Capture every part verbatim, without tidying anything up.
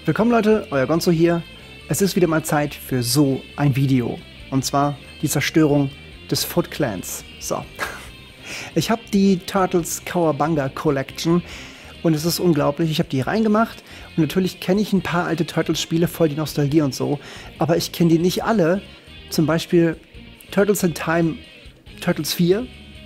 Willkommen Leute, euer Gonzo hier. Es ist wieder mal Zeit für so ein Video. Und zwar die Zerstörung des Foot Clans. So. Ich habe die Turtles Cowabunga Collection und es ist unglaublich. Ich habe die reingemacht und natürlich kenne ich ein paar alte Turtles-Spiele, voll die Nostalgie und so. Aber ich kenne die nicht alle. Zum Beispiel Turtles in Time Turtles vier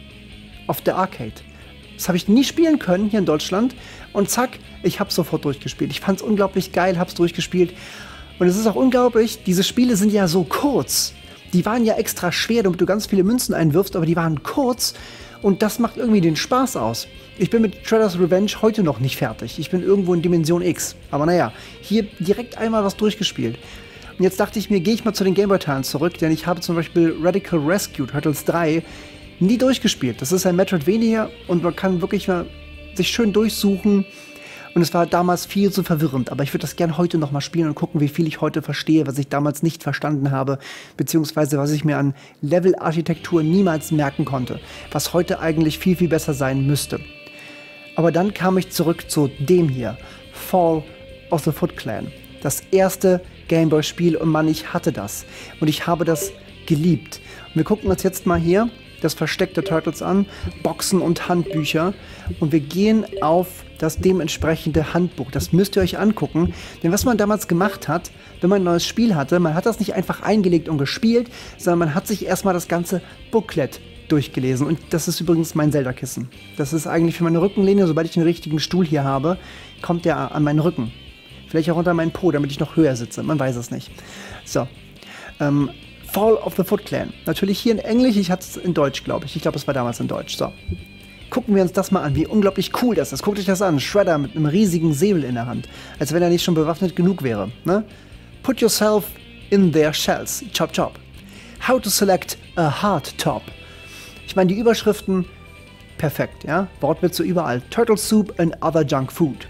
auf der Arcade. Das habe ich nie spielen können hier in Deutschland. Und zack, ich habe sofort durchgespielt. Ich fand es unglaublich geil, habe es durchgespielt. Und es ist auch unglaublich, diese Spiele sind ja so kurz. Die waren ja extra schwer, damit du ganz viele Münzen einwirfst, aber die waren kurz. Und das macht irgendwie den Spaß aus. Ich bin mit Shredder's Revenge heute noch nicht fertig. Ich bin irgendwo in Dimension X. Aber naja, hier direkt einmal was durchgespielt. Und jetzt dachte ich mir, gehe ich mal zu den Gameboy-Teilen zurück, denn ich habe zum Beispiel Radical Rescue Turtles drei nie durchgespielt. Das ist ein Metroidvania und man kann wirklich mal sich schön durchsuchen. Und es war damals viel zu verwirrend. Aber ich würde das gern heute noch mal spielen und gucken, wie viel ich heute verstehe, was ich damals nicht verstanden habe, beziehungsweise was ich mir an Level-Architektur niemals merken konnte, was heute eigentlich viel, viel besser sein müsste. Aber dann kam ich zurück zu dem hier, Fall of the Foot Clan. Das erste Gameboy-Spiel und Mann, ich hatte das. Und ich habe das geliebt. Und wir gucken uns jetzt mal hier das Versteck der Turtles an, Boxen und Handbücher. Und wir gehen auf das dementsprechende Handbuch. Das müsst ihr euch angucken. Denn was man damals gemacht hat, wenn man ein neues Spiel hatte, man hat das nicht einfach eingelegt und gespielt, sondern man hat sich erstmal das ganze Booklet durchgelesen. Und das ist übrigens mein Zelda-Kissen. Das ist eigentlich für meine Rückenlehne. Sobald ich den richtigen Stuhl hier habe, kommt der an meinen Rücken. Vielleicht auch unter meinen Po, damit ich noch höher sitze. Man weiß es nicht. So. Ähm, Fall of the Foot Clan. Natürlich hier in Englisch, ich hatte es in Deutsch, glaube ich. Ich glaube, es war damals in Deutsch. So. Gucken wir uns das mal an, wie unglaublich cool das ist. Guckt euch das an. Shredder mit einem riesigen Säbel in der Hand. Als wenn er nicht schon bewaffnet genug wäre. Ne? Put yourself in their shells. Chop, chop. How to select a hard top. Ich meine, die Überschriften, perfekt, ja? Wortwitze überall. Turtle soup and other junk food.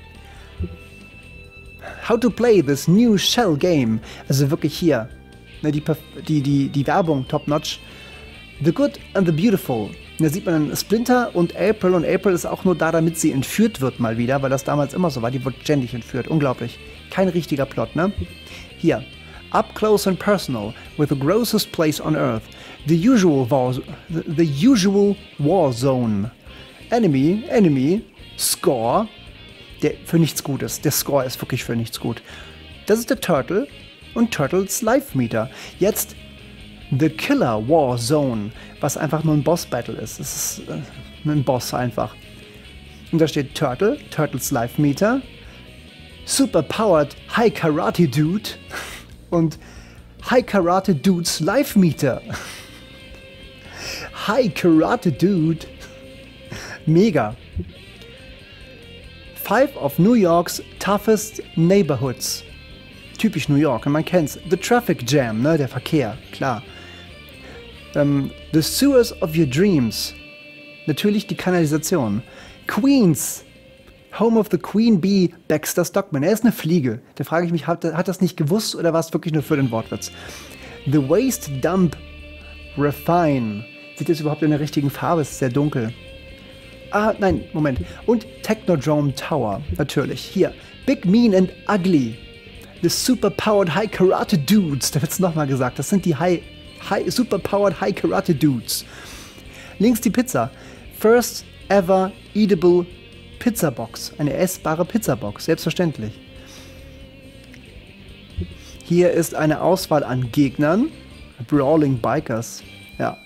How to play this new shell game. Also wirklich hier. Ne, die, die, die, die Werbung, top notch. The good and the beautiful. Und da sieht man dann Splinter und April. Und April ist auch nur da, damit sie entführt wird mal wieder, weil das damals immer so war. Die wird ständig entführt. Unglaublich. Kein richtiger Plot, ne? Hier. Up close and personal with the grossest place on earth. The usual war, the, the usual war zone. Enemy, enemy, score. Der für nichts gut ist. Der Score ist wirklich für nichts gut. Das ist der Turtle und Turtles Life Meter. Jetzt The Killer War Zone, was einfach nur ein Boss-Battle ist. Es ist äh, ein Boss einfach. Und da steht Turtle, Turtles Life Meter, Super Powered High Karate Dude und High Karate Dudes Life Meter. High Karate Dude. Mega. Five of New York's toughest neighborhoods. Typisch New York, und man kennt's. The Traffic Jam, ne, der Verkehr, klar. Um, the Sewers of Your Dreams. Natürlich die Kanalisation. Queens. Home of the Queen Bee, Baxter Stockman. Er ist eine Fliege. Da frage ich mich, hat, hat das nicht gewusst oder war es wirklich nur für den Wortwitz? The Waste Dump Refine. Sieht das überhaupt in der richtigen Farbe? Es ist sehr dunkel. Ah, nein, Moment. Und Technodrome Tower, natürlich. Hier. Big, Mean and Ugly. The Super-Powered High Karate Dudes. Da wird es nochmal gesagt. Das sind die High, High, Super-Powered High Karate Dudes. Links die Pizza. First ever eatable Pizza Box. Eine essbare Pizzabox. Selbstverständlich. Hier ist eine Auswahl an Gegnern. Brawling Bikers. Ja.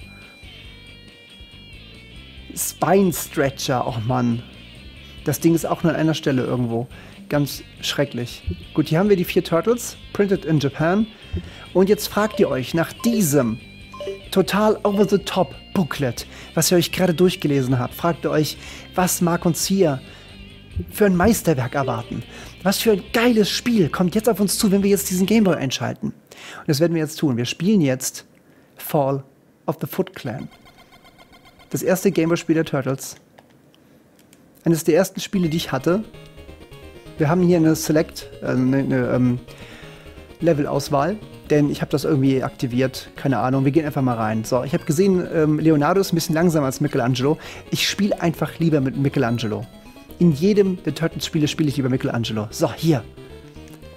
Spine Stretcher, oh Mann. Das Ding ist auch nur an einer Stelle irgendwo. Ganz schrecklich. Gut, hier haben wir die vier Turtles, printed in Japan. Und jetzt fragt ihr euch nach diesem total over-the-top Booklet, was ihr euch gerade durchgelesen habt, fragt ihr euch, was mag uns hier für ein Meisterwerk erwarten? Was für ein geiles Spiel kommt jetzt auf uns zu, wenn wir jetzt diesen Gameboy einschalten? Und das werden wir jetzt tun. Wir spielen jetzt Fall of the Foot Clan. Das erste Gameboy-Spiel der Turtles. Eines der ersten Spiele, die ich hatte. Wir haben hier eine Select, äh, eine, eine ähm, Level-Auswahl, denn ich habe das irgendwie aktiviert. Keine Ahnung, wir gehen einfach mal rein. So, ich habe gesehen, ähm, Leonardo ist ein bisschen langsamer als Michelangelo. Ich spiele einfach lieber mit Michelangelo. In jedem der Turtles-Spiele spiele ich lieber Michelangelo. So, hier.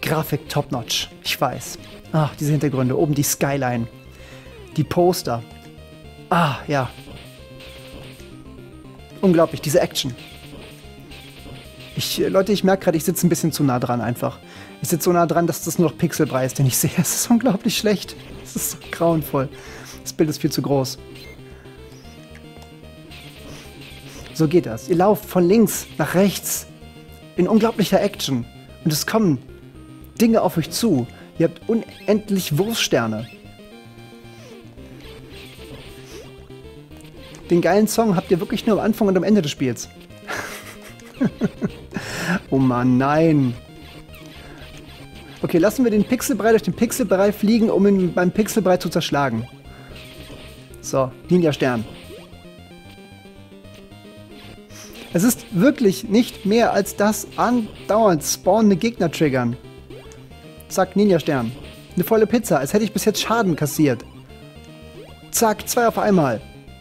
Grafik top-notch. Ich weiß. Ach, diese Hintergründe. Oben die Skyline. Die Poster. Ah, ja. Unglaublich, diese Action. Ich, Leute, ich merke gerade, ich sitze ein bisschen zu nah dran einfach. Ich sitze so nah dran, dass das nur noch Pixelbrei ist, den ich sehe. Es ist unglaublich schlecht. Es ist so grauenvoll. Das Bild ist viel zu groß. So geht das. Ihr lauft von links nach rechts in unglaublicher Action. Und es kommen Dinge auf euch zu. Ihr habt unendlich Wurfsterne. Den geilen Song habt ihr wirklich nur am Anfang und am Ende des Spiels. Oh Mann, nein. Okay, lassen wir den Pixelbrei durch den Pixelbrei fliegen, um ihn beim Pixelbrei zu zerschlagen. So, Ninja-Stern. Es ist wirklich nicht mehr als das andauernd spawnende Gegner triggern. Zack, Ninja-Stern. Eine volle Pizza, als hätte ich bis jetzt Schaden kassiert. Zack, zwei auf einmal.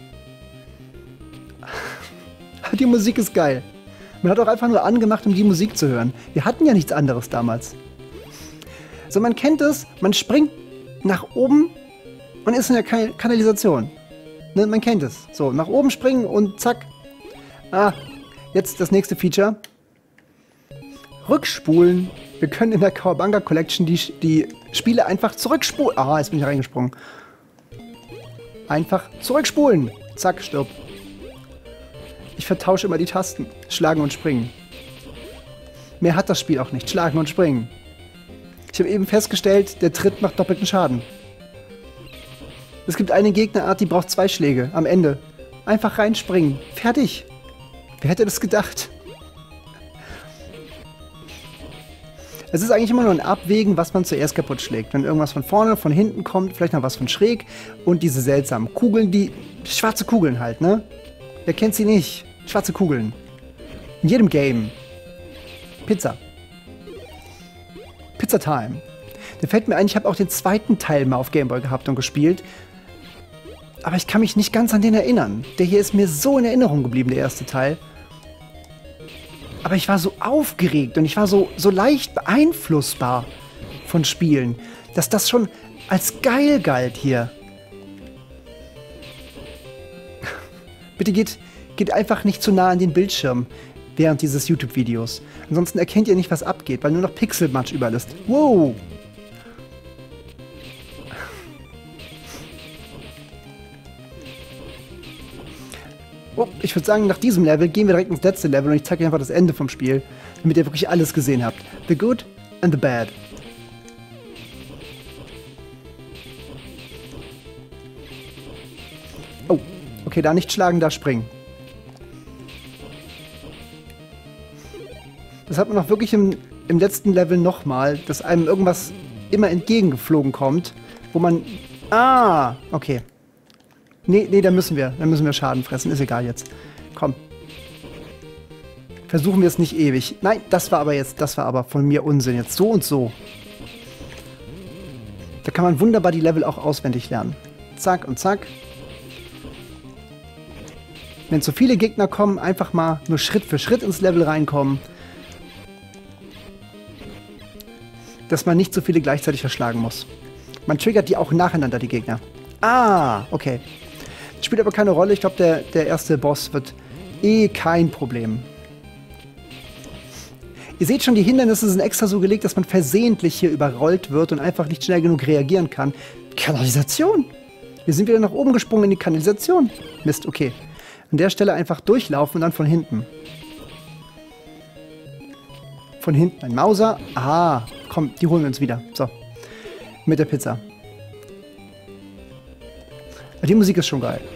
Die Musik ist geil. Man hat auch einfach nur angemacht, um die Musik zu hören. Wir hatten ja nichts anderes damals. So, man kennt es, man springt nach oben und ist in der kan Kanalisation. Ne, man kennt es. So, nach oben springen und zack. Ah, jetzt das nächste Feature. Rückspulen. Wir können in der Cowabunga Collection die, die Spiele einfach zurückspulen. Ah, jetzt bin ich reingesprungen. Einfach zurückspulen. Zack, stirb. Ich vertausche immer die Tasten. Schlagen und springen. Mehr hat das Spiel auch nicht. Schlagen und springen. Ich habe eben festgestellt, der Tritt macht doppelten Schaden. Es gibt eine Gegnerart, die braucht zwei Schläge. Am Ende. Einfach reinspringen. Fertig. Wer hätte das gedacht? Es ist eigentlich immer nur ein Abwägen, was man zuerst kaputt schlägt. Wenn irgendwas von vorne, von hinten kommt, vielleicht noch was von schräg. Und diese seltsamen Kugeln, die schwarze Kugeln halt, ne? Wer kennt sie nicht? Schwarze Kugeln. In jedem Game. Pizza. Pizza Time. Da fällt mir ein, ich habe auch den zweiten Teil mal auf Game Boy gehabt und gespielt. Aber ich kann mich nicht ganz an den erinnern. Der hier ist mir so in Erinnerung geblieben, der erste Teil. Aber ich war so aufgeregt und ich war so, so leicht beeinflussbar von Spielen, dass das schon als geil galt hier. Bitte geht, geht einfach nicht zu nah an den Bildschirm während dieses YouTube-Videos. Ansonsten erkennt ihr nicht, was abgeht, weil nur noch Pixelmatsch überall ist. Wow! Oh, ich würde sagen, nach diesem Level gehen wir direkt ins letzte Level und ich zeige euch einfach das Ende vom Spiel, damit ihr wirklich alles gesehen habt. The Good and the Bad. Oh, okay, da nicht schlagen, da springen. Das hat man auch wirklich im, im letzten Level nochmal, dass einem irgendwas immer entgegengeflogen kommt, wo man... Ah, okay. Nee, nee, da müssen wir. Da müssen wir Schaden fressen. Ist egal jetzt. Komm. Versuchen wir es nicht ewig. Nein, das war aber jetzt, das war aber von mir Unsinn. Jetzt so und so. Da kann man wunderbar die Level auch auswendig lernen. Zack und zack. Wenn zu viele Gegner kommen, einfach mal nur Schritt für Schritt ins Level reinkommen. Dass man nicht so viele gleichzeitig verschlagen muss. Man triggert die auch nacheinander, die Gegner. Ah, okay. Das spielt aber keine Rolle. Ich glaube, der, der erste Boss wird eh kein Problem. Ihr seht schon, die Hindernisse sind extra so gelegt, dass man versehentlich hier überrollt wird und einfach nicht schnell genug reagieren kann. Kanalisation! Wir sind wieder nach oben gesprungen in die Kanalisation. Mist, okay. An der Stelle einfach durchlaufen und dann von hinten. Von hinten ein Mauser. Ah, komm, die holen wir uns wieder. So. Mit der Pizza. Die Musik ist schon geil.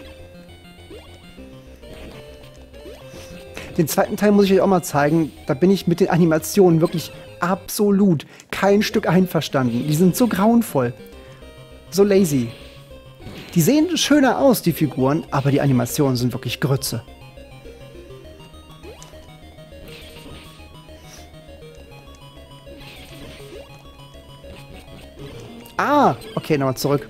Den zweiten Teil muss ich euch auch mal zeigen. Da bin ich mit den Animationen wirklich absolut kein Stück einverstanden. Die sind so grauenvoll. So lazy. Die sehen schöner aus, die Figuren, aber die Animationen sind wirklich Grütze. Ah, okay, nochmal zurück.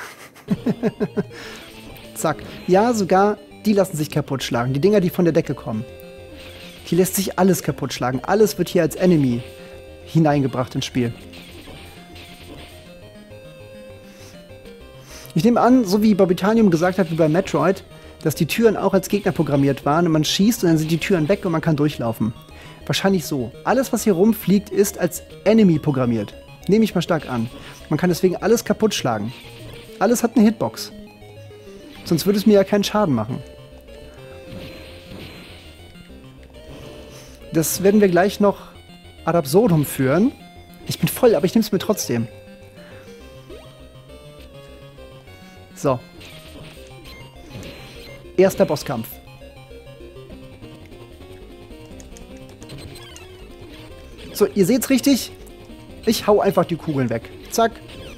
Zack. Ja, sogar die lassen sich kaputt schlagen. Die Dinger, die von der Decke kommen. Hier lässt sich alles kaputt schlagen. Alles wird hier als Enemy. hineingebracht ins Spiel. Ich nehme an, so wie Bobitanium gesagt hat, wie bei Metroid, dass die Türen auch als Gegner programmiert waren und man schießt und dann sind die Türen weg und man kann durchlaufen. Wahrscheinlich so. Alles, was hier rumfliegt, ist als Enemy programmiert. Nehme ich mal stark an. Man kann deswegen alles kaputt schlagen. Alles hat eine Hitbox. Sonst würde es mir ja keinen Schaden machen. Das werden wir gleich noch ad absurdum führen. Ich bin voll, aber ich nehme es mir trotzdem. So. Erster Bosskampf. So, ihr seht's richtig. Ich hau einfach die Kugeln weg. Zack.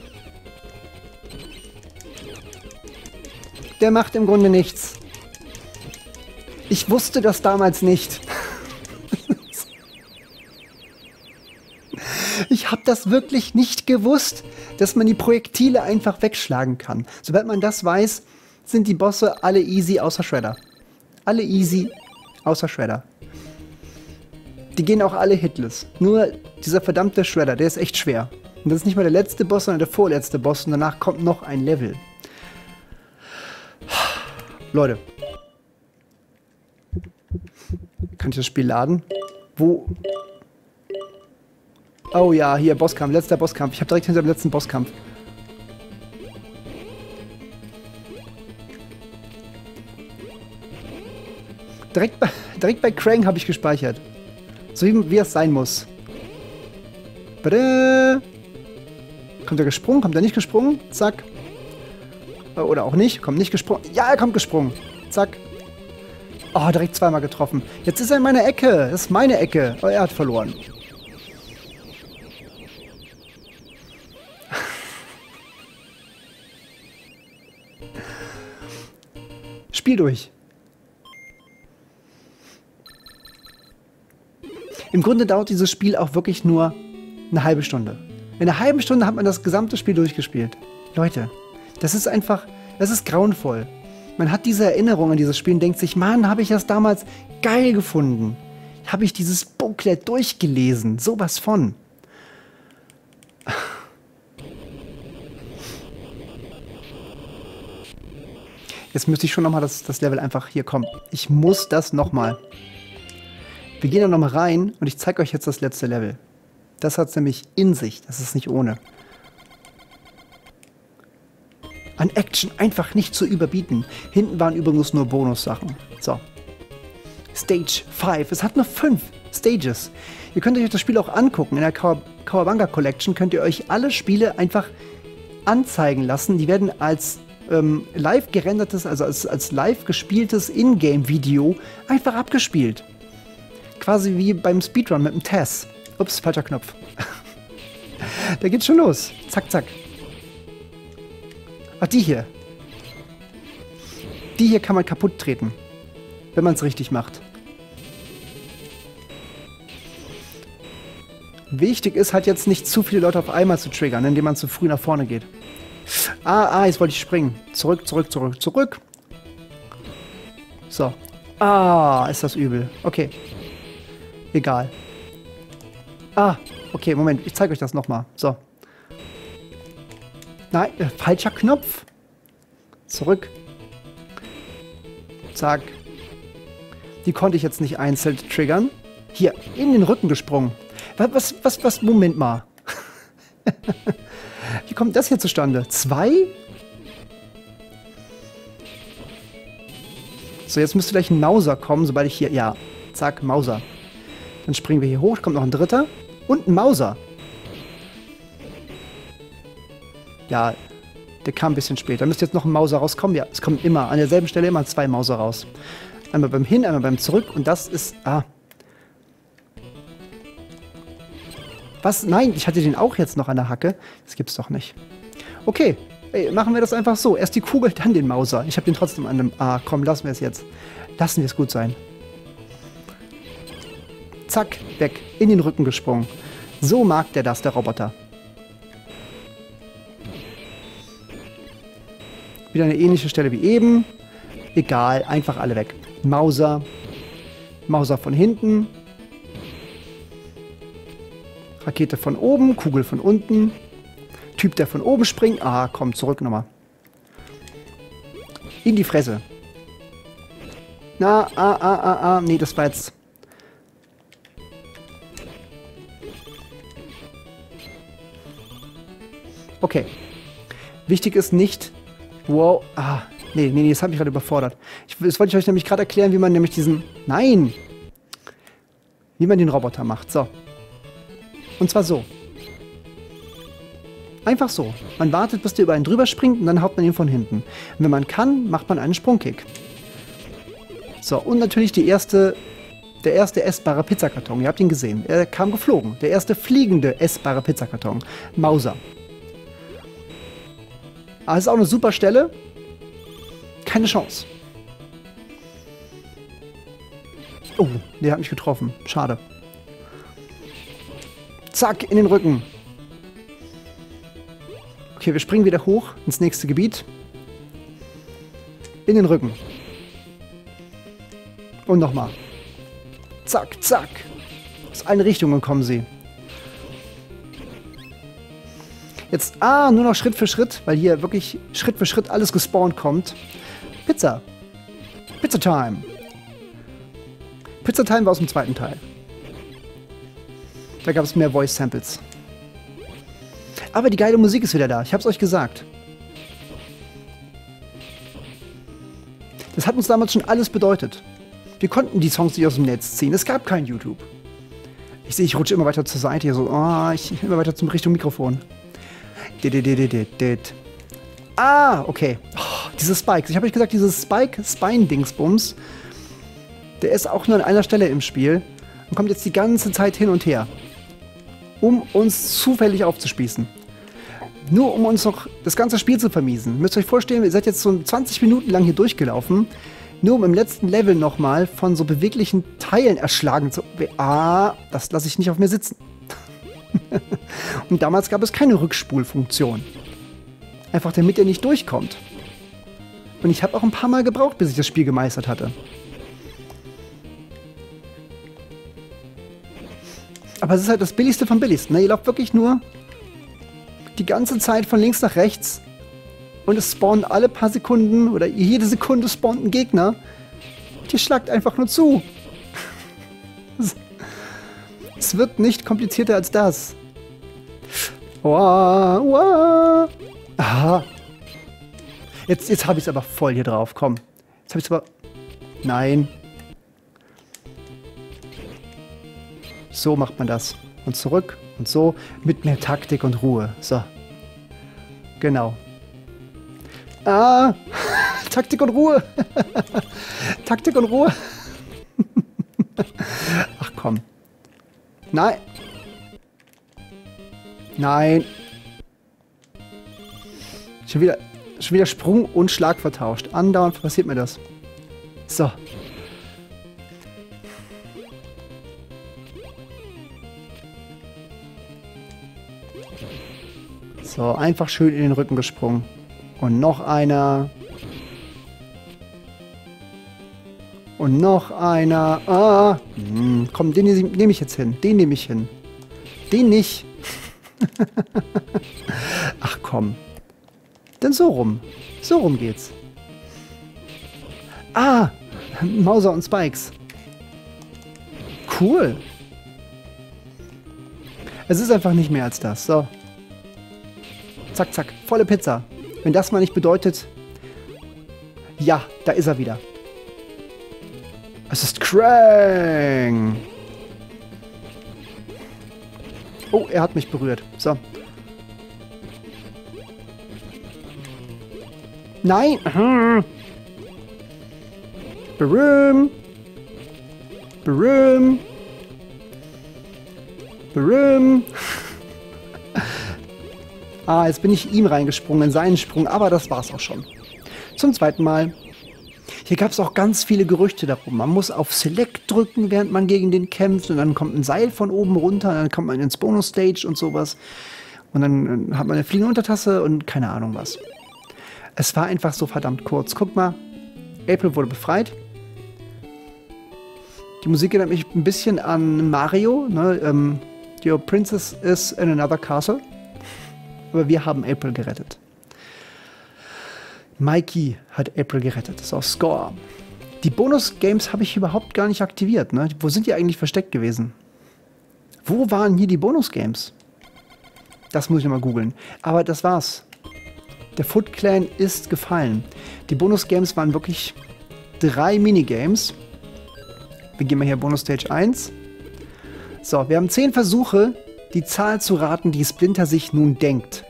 Der macht im Grunde nichts. Ich wusste das damals nicht. Ich habe das wirklich nicht gewusst, dass man die Projektile einfach wegschlagen kann. Sobald man das weiß, sind die Bosse alle easy außer Shredder. Alle easy außer Shredder. Die gehen auch alle hitless. Nur dieser verdammte Shredder, der ist echt schwer. Und das ist nicht mal der letzte Boss, sondern der vorletzte Boss. Und danach kommt noch ein Level. Leute. Kann ich das Spiel laden? Wo... Oh ja, hier, Bosskampf, letzter Bosskampf. Ich habe direkt hinter dem letzten Bosskampf. Direkt bei, direkt bei Krang habe ich gespeichert. So wie, wie es sein muss. Bada. Kommt er gesprungen? Kommt er nicht gesprungen? Zack. Oder auch nicht. Kommt nicht gesprungen. Ja, er kommt gesprungen. Zack. Oh, direkt zweimal getroffen. Jetzt ist er in meiner Ecke. Das ist meine Ecke. Oh, er hat verloren. Spiel durch. Im Grunde dauert dieses Spiel auch wirklich nur eine halbe Stunde. In einer halben Stunde hat man das gesamte Spiel durchgespielt. Leute, das ist einfach, das ist grauenvoll. Man hat diese Erinnerung an dieses Spiel und denkt sich, Mann, habe ich das damals geil gefunden. Habe ich dieses Booklet durchgelesen. Sowas von. Jetzt müsste ich schon nochmal das, das Level einfach hier kommen. Ich muss das nochmal. Wir gehen da nochmal rein und ich zeige euch jetzt das letzte Level. Das hat es nämlich in sich. Das ist nicht ohne. An Action einfach nicht zu überbieten. Hinten waren übrigens nur Bonussachen. So. Stage fünf. Es hat nur fünf Stages. Ihr könnt euch das Spiel auch angucken. In der Cowabunga Collection könnt ihr euch alle Spiele einfach anzeigen lassen. Die werden als ähm, live gerendertes, also als, als live gespieltes Ingame-Video einfach abgespielt. Quasi wie beim Speedrun mit dem Tess. Ups, falscher Knopf. Da geht's schon los. Zack, zack. Ach, die hier. Die hier kann man kaputt treten. Wenn man es richtig macht. Wichtig ist halt jetzt nicht zu viele Leute auf einmal zu triggern, indem man zu früh nach vorne geht. Ah, ah, jetzt wollte ich springen. Zurück, zurück, zurück, zurück. So. Ah, ist das übel. Okay. Egal. Ah, okay, Moment. Ich zeige euch das nochmal. So. Nein, äh, falscher Knopf. Zurück. Zack. Die konnte ich jetzt nicht einzeln triggern. Hier, in den Rücken gesprungen. Was, was, was, was, Moment mal. Wie kommt das hier zustande? Zwei? So, jetzt müsste gleich ein Mauser kommen, sobald ich hier... Ja, zack, Mauser. Dann springen wir hier hoch, kommt noch ein dritter. Und ein Mauser. Ja, der kam ein bisschen später. Da müsste jetzt noch ein Mauser rauskommen. Ja, es kommen immer, an derselben Stelle immer zwei Mauser raus. Einmal beim Hin, einmal beim Zurück. Und das ist... Ah. Was? Nein, ich hatte den auch jetzt noch an der Hacke. Das gibt's doch nicht. Okay, ey, machen wir das einfach so. Erst die Kugel, dann den Mauser. Ich habe den trotzdem an dem... Ah, komm, lassen wir es jetzt. Lassen wir es gut sein. Zack, weg. In den Rücken gesprungen. So mag der das, der Roboter. Wieder eine ähnliche Stelle wie eben. Egal, einfach alle weg. Mauser. Mauser von hinten. Rakete von oben, Kugel von unten. Typ, der von oben springt. Ah, komm, zurück nochmal. In die Fresse. Na, ah, ah, ah, ah. Nee, das war jetzt... Okay. Wichtig ist nicht... Wow. Ah, nee, nee, nee, das hat mich gerade überfordert. Ich, das wollte ich euch nämlich gerade erklären, wie man nämlich diesen... Nein! Wie man den Roboter macht. So. Und zwar so. Einfach so. Man wartet, bis der über einen drüber springt und dann haut man ihn von hinten. Und wenn man kann, macht man einen Sprungkick. So, und natürlich die erste, der erste essbare Pizzakarton. Ihr habt ihn gesehen. Er kam geflogen. Der erste fliegende essbare Pizzakarton. Mauser. Aber es ist auch eine super Stelle. Keine Chance. Oh, der hat mich getroffen. Schade. Zack, in den Rücken. Okay, wir springen wieder hoch ins nächste Gebiet. In den Rücken. Und nochmal. Zack, zack. Aus allen Richtungen kommen sie. Jetzt, ah, nur noch Schritt für Schritt, weil hier wirklich Schritt für Schritt alles gespawnt kommt. Pizza. Pizza Time. Pizza Time war aus dem zweiten Teil. Da gab es mehr Voice Samples. Aber die geile Musik ist wieder da. Ich hab's euch gesagt. Das hat uns damals schon alles bedeutet. Wir konnten die Songs nicht aus dem Netz ziehen. Es gab kein YouTube. Ich sehe, ich rutsche immer weiter zur Seite hier so. Oh, ich immer weiter zum Richtung Mikrofon. Ah, okay. Oh, diese Spikes. Ich habe euch gesagt, dieses Spike-Spine-Dingsbums, der ist auch nur an einer Stelle im Spiel und kommt jetzt die ganze Zeit hin und her, um uns zufällig aufzuspießen. Nur um uns noch das ganze Spiel zu vermiesen. Müsst ihr euch vorstellen, ihr seid jetzt so zwanzig Minuten lang hier durchgelaufen, nur um im letzten Level nochmal von so beweglichen Teilen erschlagen zu... Ah, das lasse ich nicht auf mir sitzen. Und damals gab es keine Rückspulfunktion. Einfach damit er nicht durchkommt. Und ich habe auch ein paar Mal gebraucht, bis ich das Spiel gemeistert hatte. Aber es ist halt das Billigste vom Billigsten. Ne? Ihr lauft wirklich nur die ganze Zeit von links nach rechts und es spawnen alle paar Sekunden oder jede Sekunde spawnt ein Gegner. Und ihr schlagt einfach nur zu. Es wird nicht komplizierter als das. Wow, wow. Aha. Jetzt, jetzt habe ich es aber voll hier drauf. Komm. Jetzt habe ich es aber... Nein. So macht man das. Und zurück und so mit mehr Taktik und Ruhe. So. Genau. Ah. Taktik und Ruhe. Taktik und Ruhe. Ach komm. Nein. Nein. Schon wieder, schon wieder Sprung und Schlag vertauscht. Andauernd passiert mir das. So. So, einfach schön in den Rücken gesprungen. Und noch einer. Und noch einer. Ah. Hm, komm, den nehme ich jetzt hin. Den nehme ich hin. Den nicht. Ach komm. Denn so rum. So rum geht's. Ah. Mauser und Spikes. Cool. Es ist einfach nicht mehr als das. So. Zack, zack. Volle Pizza. Wenn das mal nicht bedeutet... Ja, da ist er wieder. Es ist Krang. Oh, er hat mich berührt. So. Nein. Berühm. Berühm. Berühm. Ah, jetzt bin ich ihm reingesprungen, in seinen Sprung, aber das war's auch schon. Zum zweiten Mal. Hier gab es auch ganz viele Gerüchte darum. Man muss auf Select drücken, während man gegen den kämpft. Und dann kommt ein Seil von oben runter. Dann kommt man ins Bonus-Stage und sowas. Und dann hat man eine fliegende Untertasse und keine Ahnung was. Es war einfach so verdammt kurz. Guck mal, April wurde befreit. Die Musik erinnert mich ein bisschen an Mario. Ne? Ähm, Your princess is in another castle. Aber wir haben April gerettet. Mikey hat April gerettet. Das ist auch Score. Die Bonus-Games habe ich überhaupt gar nicht aktiviert. Ne? Wo sind die eigentlich versteckt gewesen? Wo waren hier die Bonus-Games? Das muss ich mal googeln. Aber das war's. Der Foot Clan ist gefallen. Die Bonus-Games waren wirklich drei Minigames. Wir gehen mal hier Bonus-Stage eins. So, wir haben zehn Versuche, die Zahl zu raten, die Splinter sich nun denkt.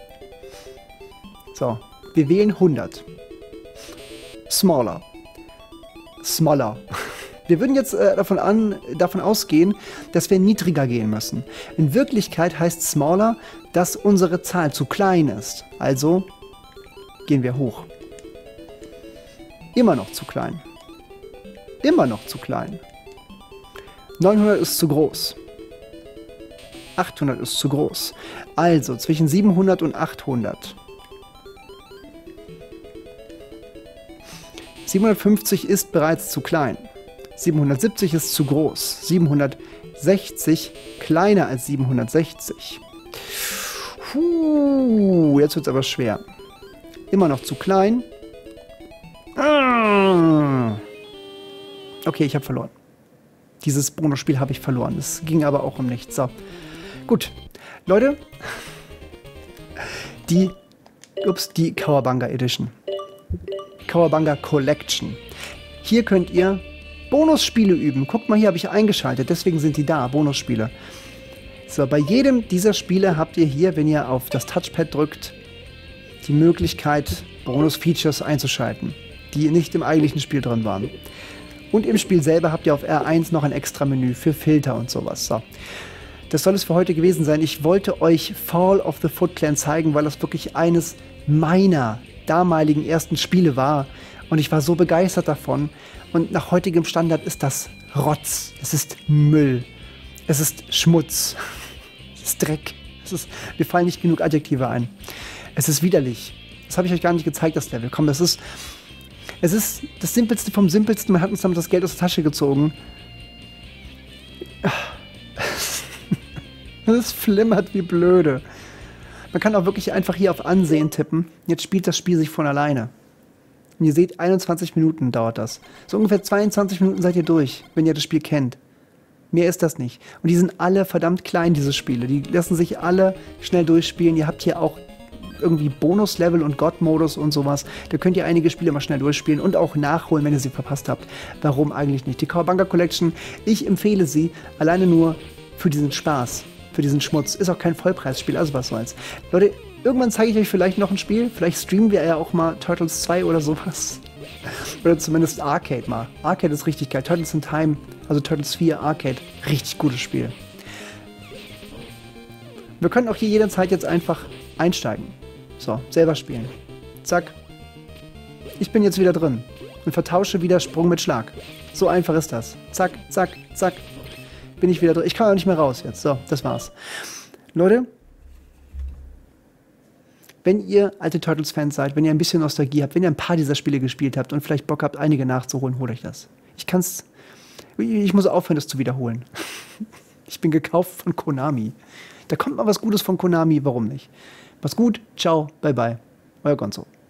So, wir wählen hundert. Smaller. Smaller. Wir würden jetzt äh, davon, an, davon ausgehen, dass wir niedriger gehen müssen. In Wirklichkeit heißt Smaller, dass unsere Zahl zu klein ist. Also gehen wir hoch. Immer noch zu klein. Immer noch zu klein. neunhundert ist zu groß. achthundert ist zu groß. Also zwischen siebenhundert und achthundert. siebenhundertfünfzig ist bereits zu klein. siebenhundertsiebzig ist zu groß. siebenhundertsechzig kleiner als siebenhundertsechzig. Puh, jetzt wird es aber schwer. Immer noch zu klein. Ah. Okay, ich habe verloren. Dieses Bonusspiel habe ich verloren. Es ging aber auch um nichts. So. Gut. Leute. Die, ups, die Cowabunga Edition. Cowabunga Collection. Hier könnt ihr Bonusspiele üben. Guckt mal, hier habe ich eingeschaltet. Deswegen sind die da. Bonusspiele. So, bei jedem dieser Spiele habt ihr hier, wenn ihr auf das Touchpad drückt, die Möglichkeit, Bonus-Features einzuschalten, die nicht im eigentlichen Spiel drin waren. Und im Spiel selber habt ihr auf R eins noch ein extra Menü für Filter und sowas. So. Das soll es für heute gewesen sein. Ich wollte euch Fall of the Foot Clan zeigen, weil das wirklich eines meiner damaligen ersten Spiele war. Und ich war so begeistert davon. Und nach heutigem Standard ist das Rotz. Es ist Müll. Es ist Schmutz. Es ist Dreck. Es ist, mir fallen nicht genug Adjektive ein. Es ist widerlich. Das habe ich euch gar nicht gezeigt, das Level. Komm, das ist... Es ist das Simpelste vom Simpelsten. Man hat uns damit das Geld aus der Tasche gezogen. Es flimmert wie blöde. Man kann auch wirklich einfach hier auf Ansehen tippen. Jetzt spielt das Spiel sich von alleine. Und ihr seht, einundzwanzig Minuten dauert das. So ungefähr zweiundzwanzig Minuten seid ihr durch, wenn ihr das Spiel kennt. Mehr ist das nicht. Und die sind alle verdammt klein, diese Spiele. Die lassen sich alle schnell durchspielen. Ihr habt hier auch irgendwie Bonus-Level und God-Modus und sowas. Da könnt ihr einige Spiele mal schnell durchspielen und auch nachholen, wenn ihr sie verpasst habt. Warum eigentlich nicht? Die Cowabunga Collection, ich empfehle sie alleine nur für diesen Spaß, für diesen Schmutz. Ist auch kein Vollpreisspiel, also was soll's. Leute, irgendwann zeige ich euch vielleicht noch ein Spiel. Vielleicht streamen wir ja auch mal Turtles zwei oder sowas. Oder zumindest Arcade mal. Arcade ist richtig geil. Turtles in Time, also Turtles vier Arcade. Richtig gutes Spiel. Wir können auch hier jederzeit jetzt einfach einsteigen. So, selber spielen. Zack. Ich bin jetzt wieder drin und vertausche wieder Sprung mit Schlag. So einfach ist das. Zack, zack, zack. Bin ich wieder drin. Ich kann auch nicht mehr raus jetzt. So, das war's. Leute, wenn ihr alte Turtles-Fans seid, wenn ihr ein bisschen Nostalgie habt, wenn ihr ein paar dieser Spiele gespielt habt und vielleicht Bock habt, einige nachzuholen, holt euch das. Ich kann's... Ich muss aufhören, das zu wiederholen. Ich bin gekauft von Konami. Da kommt mal was Gutes von Konami, warum nicht? Mach's gut, ciao, bye bye. Euer Gonzo.